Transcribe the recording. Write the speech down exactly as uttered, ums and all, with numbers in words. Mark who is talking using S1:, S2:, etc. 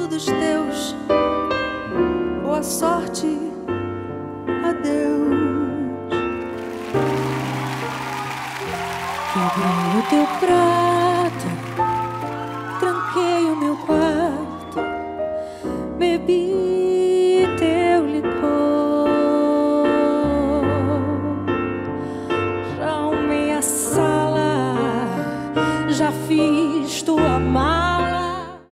S1: dos teus. Boa sorte, adeus. Quebrei o teu prato,